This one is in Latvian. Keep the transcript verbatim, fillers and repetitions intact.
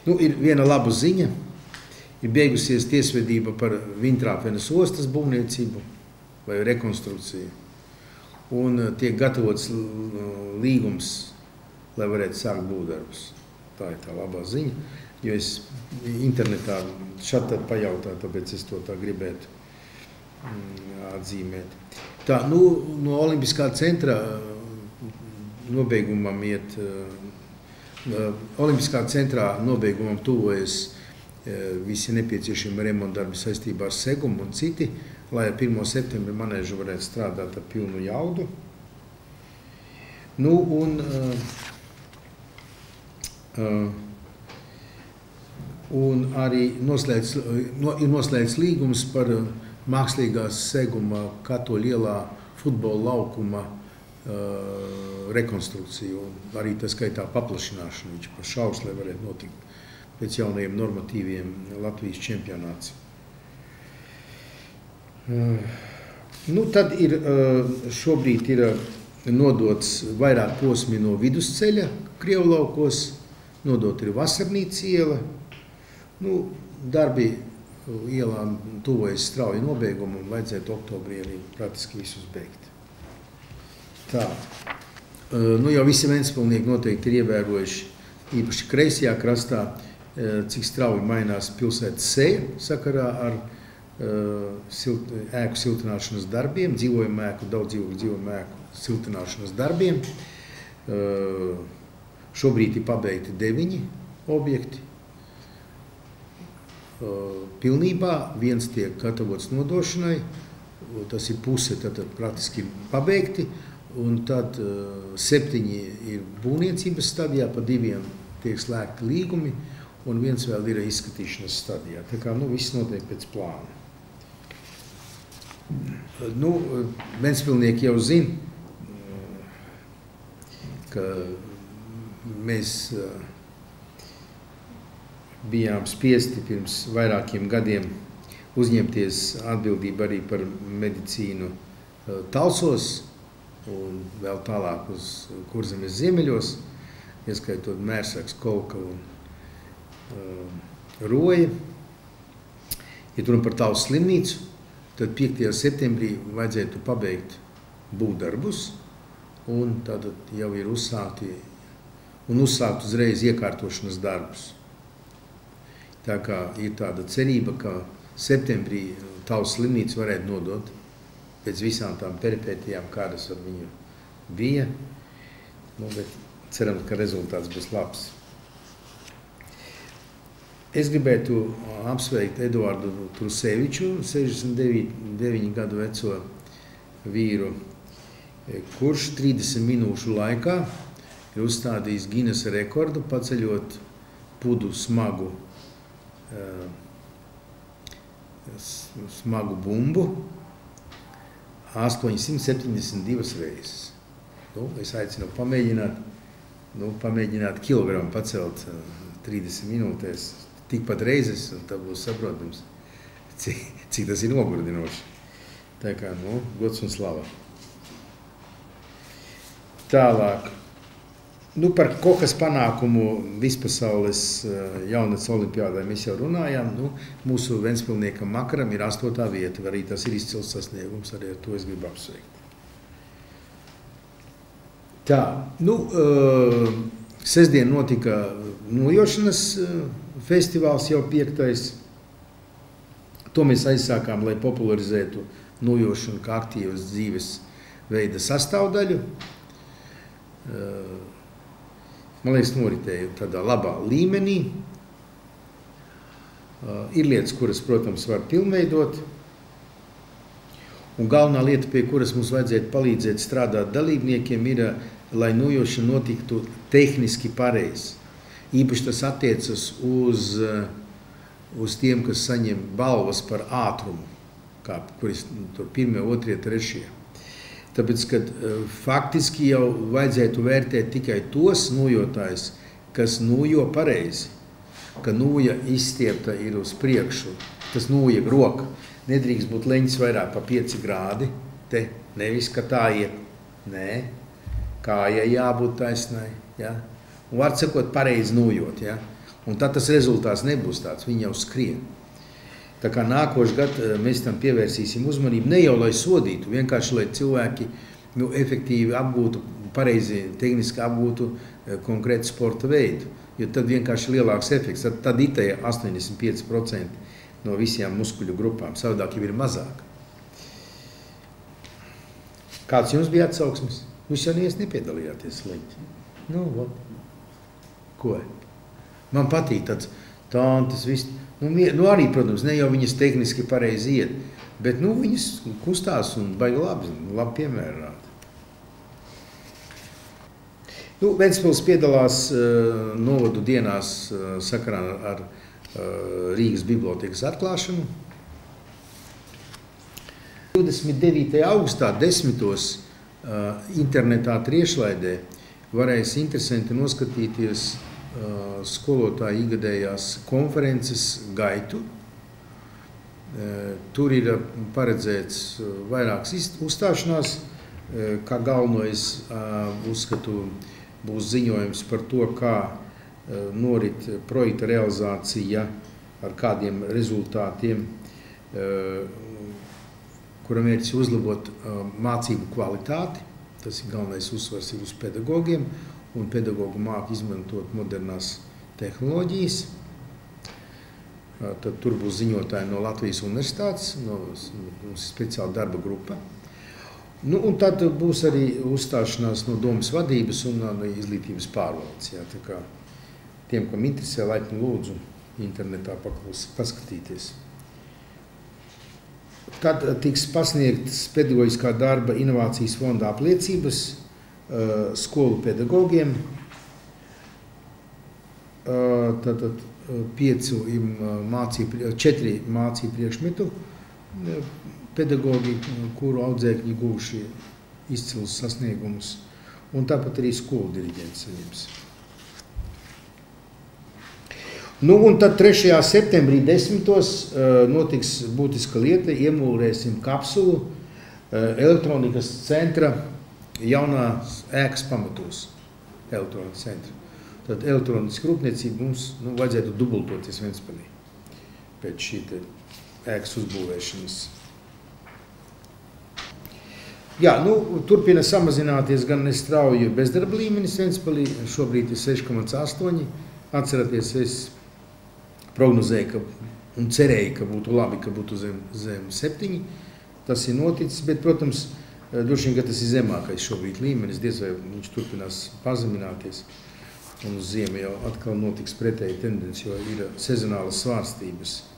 Nu, ir viena laba ziņa. Ir beigusies tiesvedība par Vintrāpenes ostas būvniecību vai rekonstrukciju. Un tiek gatavots līgums, lai varētu sākt būvdarbus. Tā ir tā labā ziņa, jo es internetā šad tad pajautāju, tāpēc es to tā gribētu atzīmēt. Tā, nu, no Olimpiskā centra nobeigumam iet, Olimpiskā centrā nobeigumam tuvojas visi nepieciešami remontdarbi saistībā ar segumu un citi, lai ar pirmo septembri manēžu varētu strādāt ar pilnu jaudu. Nu, un, uh, un arī noslēdz, no, ir noslēdz līgums par mākslīgās seguma Katoļu ielā futbola laukuma uh, rekonstrukciju, un arī tā skaitā paplašināšanu, viņš par šaus, lai varētu notikt pēc jaunajiem normatīviem Latvijas čempionāts. Uh, nu, tad ir, uh, šobrīd ir uh, nodots vairāk posmi no vidusceļa Krievlaukos, nodot ir Vasarnīca iela. Nu, darbi ielām tuvojas strauji nobeigumu un vajadzētu oktobrī arī praktiski visus beigt. Tā. Uh, nu, jau visi ventspilnieki noteikti ir ievērojuši, īpaši kreisajā krastā, cik strauji mainās pilsētas seja sakarā ar uh, silt, ēku siltināšanas darbiem, dzīvojumu ēku, daudz dzīvojumu dzīvojumu ēku siltināšanas darbiem. Uh, šobrīd ir pabeigti deviņi objekti. Uh, pilnībā viens tiek gatavots nodošanai, tas ir puse tad praktiski pabeigti, un tad uh, septiņi ir būvniecības stadijā, pa diviem tiek slēgti līgumi, un viens vēl ir izskatīšanas stadijā. Tā kā, nu, viss notiek pēc plāna. Nu, ventspilnieki jau zina, ka mēs bijām spiesti pirms vairākiem gadiem uzņemties atbildību arī par medicīnu Talsos un vēl tālāk uz Kurzemes ziemeļos, ieskaitot Mērsaks, Kolka un Roja. Ja turam par Talsu slimnīcu, tad piektajā septembrī vajadzētu pabeigt būvdarbus, un tad jau ir uzsākti un uzsākt uzreiz iekārtošanas darbus. Tā kā ir tāda cerība, ka septembrī Talsu slimnīcu varētu nodot pēc visām tām peripētijām, kādas ar viņu bija. Nu, bet ceram, ka rezultāts būs labs. Es gribētu apsveikt Eduardu Truseviču, sešdesmit deviņu gadu veco vīru, kurš trīsdesmit minūšu laikā ir uzstādījis Ginesa rekordu, paceļot pudu smagu, smagu bumbu astoņsimt septiņdesmit divas reizes. Nu, es aicinu pamēģināt, nu, pamēģināt kilogramu pacelt trīsdesmit minūtēs. Tikpat reizes, un tā būs saprotams, cik, cik tas ir nogurdinoši. Tā kā, nu, gods un slava. Tālāk. Nu, par Kohas panākumu vispasaules jaunatnes olimpiādē mēs jau runājām. Nu, mūsu ventspilniekam Makaram ir astotā vieta, arī tas ir izcils sasniegums, arī ar to es gribu apsveikt. Tā, nu, uh, sestdien notika nojošanas festivāls jau piektais. To mēs aizsākām, lai popularizētu nojošanu kā aktīvas dzīves veida sastāvdaļu. Man liekas, noritēja tādā labā līmenī. Ir lietas, kuras, protams, var pilnveidot. Un galvenā lieta, pie kuras mums vajadzētu palīdzēt strādāt dalībniekiem, ir, lai nojošana notiktu tehniski pareizi. Īpaši tas attiecas uz, uz tiem, kas saņem balvas par ātrumu, kā, kuris tur pirmie, otrie, trešie. Tāpēc, kad faktiski jau vajadzētu vērtēt tikai tos nojotājus, kas nojo pareizi, ka noja izstiepta ir uz priekšu, tas noja roka. Nedrīkst būt leņķis vairāk pa pieci grādi, te nevis, ka tā iet, nē, kājai jābūt taisnai, ja? Un var sakot pareizi nojot, ja? Un tad tas rezultāts nebūs tāds, viņi jau skrien. Tā kā nākošu gadu mēs tam pievērsīsim uzmanību, ne jau lai sodītu, vienkārši lai cilvēki nu, efektīvi apgūtu, pareizi tehniski apgūtu konkrētu sporta veidu. Jo tad vienkārši lielāks efekts, tad, tad itēja astoņdesmit pieci procenti no visām muskuļu grupām, savādāk jau ir mazāk. Kāds jums bija atsauksmes? Jūs jau nevies nepiedalījāties sliņķi. Nu, vat. Ko? Man patīk tāds tantes, viss. Nu, nu arī, protams, ne jau viņas tehniski pareizi iet, bet nu, viņas kustās un baigi labi, labi piemērāt. Nu, Ventspils piedalās uh, novadu dienās uh, sakarā ar uh, Rīgas bibliotekas atklāšanu. divdesmit devītajā augustā desmitos uh, internetā tiešraidē varēs interesanti noskatīties uh, skolotāju ikgadējās konferences gaitu. Uh, tur ir paredzēts uh, vairākas uzstāšanās, uh, kā galveno es uh, uzskatu būs ziņojums par to, kā uh, norit projekta realizācija, ar kādiem rezultātiem, uh, kura mērķis uzlabot uh, mācību kvalitāti. Tas ir galvenais uzsvars ir uz pedagogiem, un pedagogu māku izmantot modernās tehnoloģijas. Uh, tad tur būs ziņotāji no Latvijas universitātes, no, no speciāla darba grupa. Nu, un tad būs arī uzstāšanās no domas vadības un no izglītības pārvaldes. Jā, tā kā tiem, kam interesē, laipni lūdzu internetā paklus, paskatīties. Tad tiks pasniegtas pedagoģiskā darba inovācijas fonda apliecības uh, skolu pedagogiem. Uh, tātad piecu mācību, četri mācību priekšmetu pedagogi, kuru audzēkņi guvuši izcilus sasniegumus, un tāpat arī skolu diriģents saņems. Nu, un tad trešajā septembrī desmitos notiks būtiska lieta, iemūrēsim kapsulu elektronikas centra jaunās ēkas pamatos. Elektronikas centra. Tad elektroniska rūpniecība mums nu, vajadzētu dubultoties Ventspilī pēc šī ēkas uzbūvēšanas. Jā, nu, turpina samazināties gan nestrauji bezdarba līmenis Ventspilī, šobrīd ir seši komats astoņi. Atceraties, es prognozēju ka, un cerēju, ka būtu labi, ka būtu zem, zem septiņi. Tas ir noticis, bet, protams, droši vien, ka tas ir zemākais šobrīd līmenis, diez vai viņš turpinās pazemināties. Un uz ziemu jau atkal notiks pretēji tendenci, jo ir sezonālas svārstības.